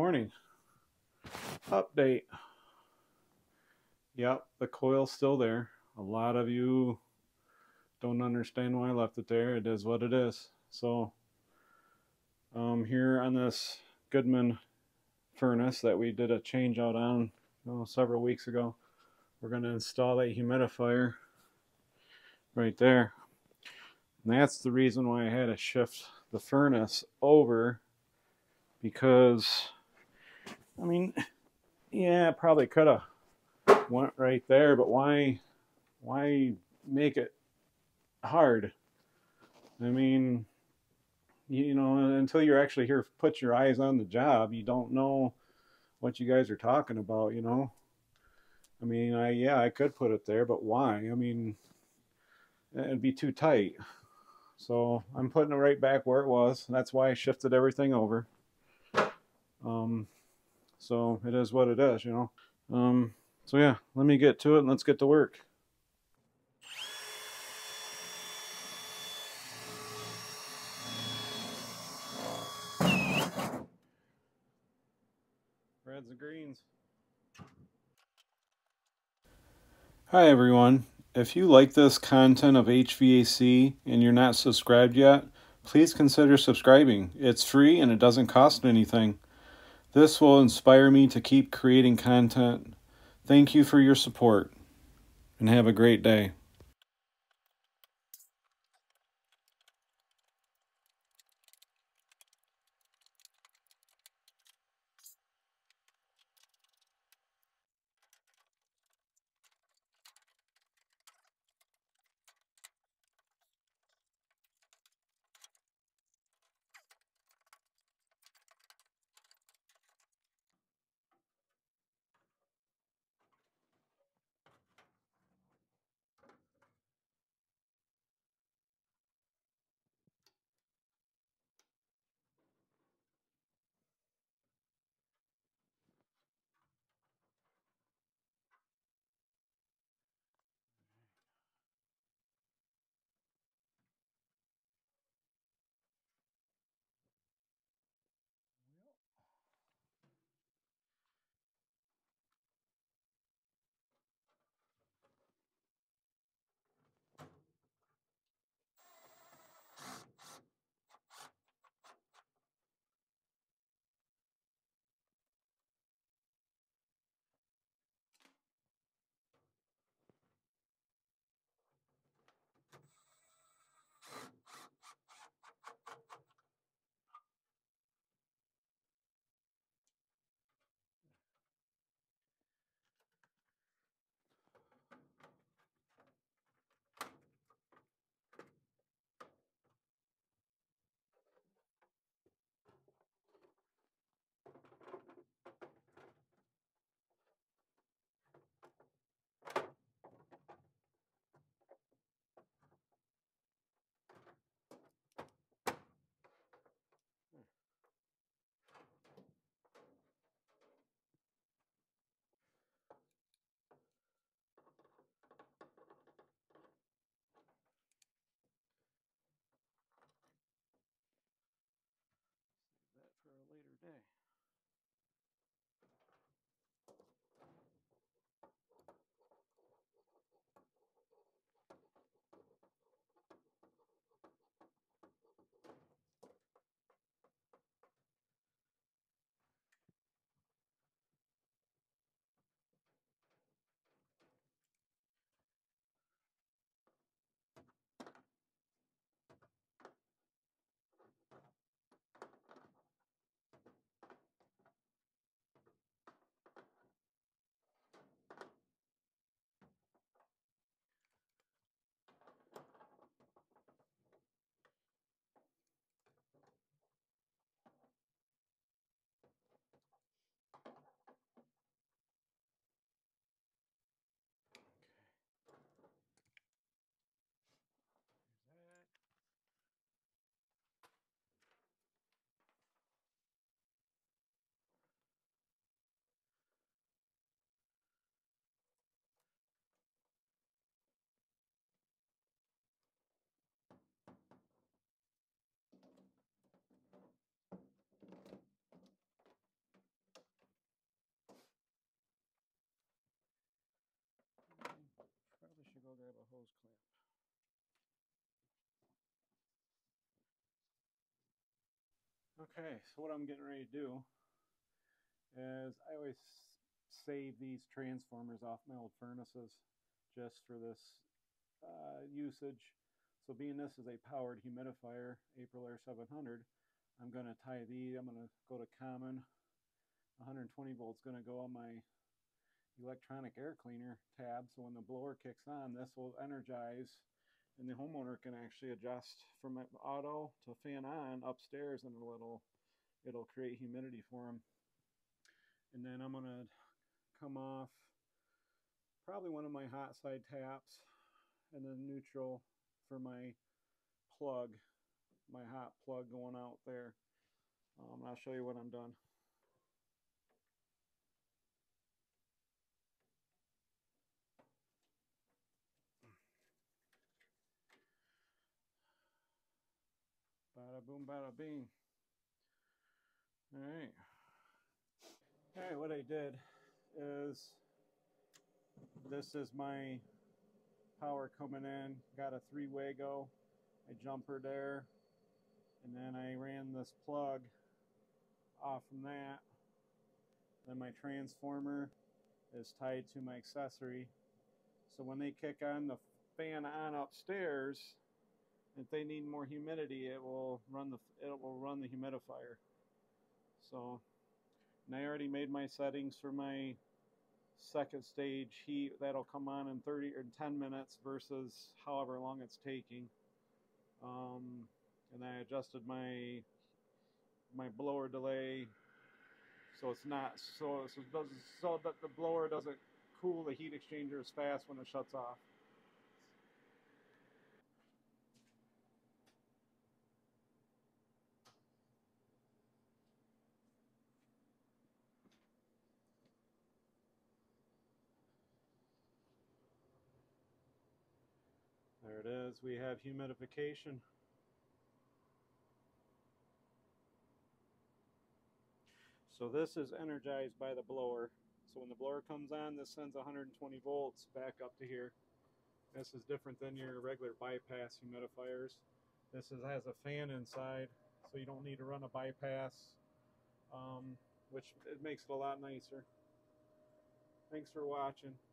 morning. Update. Yep, the coil's still there. A lot of you don't understand why I left it there. It is what it is. So, here on this Goodman furnace that we did a change out on several weeks ago, we're going to install that humidifier right there. And that's the reason why I had to shift the furnace over, because, I mean, yeah, I probably could have went right there, but why make it hard? I mean, until you're actually here, put your eyes on the job, you don't know what you guys are talking about. I mean, I could put it there, but why? I mean, it'd be too tight. So I'm putting it right back where it was. That's why I shifted everything over. So it is what it is. So yeah, let me get to it and let's get to work. Reds and greens. Hi everyone. If you like this content of HVAC and you're not subscribed yet, please consider subscribing. It's free and it doesn't cost anything. This will inspire me to keep creating content. Thank you for your support and have a great day. That for a later day. Okay, so what I'm getting ready to do is I always save these transformers off my old furnaces just for this usage. So being this is a powered humidifier, AprilAire 700, I'm going to tie these, I'm going to go to common, 120 volts going to go on my electronic air cleaner tab, so when the blower kicks on, this will energize, and the homeowner can actually adjust from auto to fan on upstairs, and it'll create humidity for them. And then I'm going to come off probably one of my hot side taps and then neutral for my plug, my hot plug going out there. I'll show you when I'm done. Bada boom, bada bing. All right. All right, what I did is this is my power coming in. Got a 3-way go. I jumpered there, and then I ran this plug off from that. Then my transformer is tied to my accessory. So when they kick on the fan on upstairs, if they need more humidity, it will run the humidifier. So, and I already made my settings for my second stage heat. That'll come on in 30 or 10 minutes versus however long it's taking. And I adjusted my blower delay so it's not so that the blower doesn't cool the heat exchanger as fast when it shuts off. There it is. We have humidification. So this is energized by the blower. So when the blower comes on, this sends 120 volts back up to here. This is different than your regular bypass humidifiers. Has a fan inside, so you don't need to run a bypass, which it makes it a lot nicer. Thanks for watching.